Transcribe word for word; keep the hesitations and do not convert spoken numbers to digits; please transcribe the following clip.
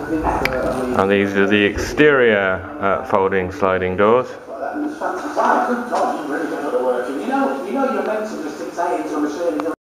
And these are the exterior uh, folding sliding doors. You know, you know you're meant to just say into a machine.